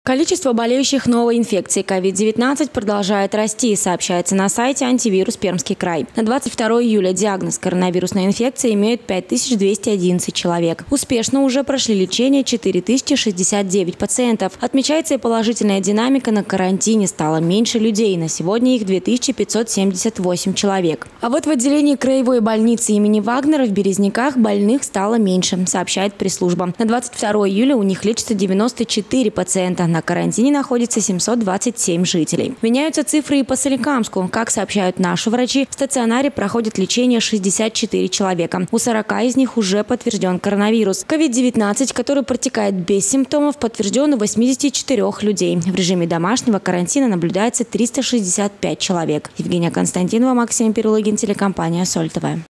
Количество болеющих новой инфекцией COVID-19 продолжает расти, сообщается на сайте «Антивирус Пермский край». На 22 июля диагноз коронавирусной инфекции имеют 5211 человек. Успешно уже прошли лечение 4069 пациентов. Отмечается и положительная динамика: на карантине стало меньше людей. На сегодня их 2578 человек. А вот в отделении краевой больницы имени Вагнера в Березниках больных стало меньше, сообщает пресс-служба. На 22 июля у них лечится 94 пациента. На карантине находится 727 жителей. Меняются цифры и по Соликамску. Как сообщают наши врачи, в стационаре проходит лечение 64 человека. У 40 из них уже подтвержден коронавирус. COVID-19, который протекает без симптомов, подтвержден у 84 людей. В режиме домашнего карантина наблюдается 365 человек. Евгения Константинова, Максим Перелыгин, телекомпания «Соль ТВ».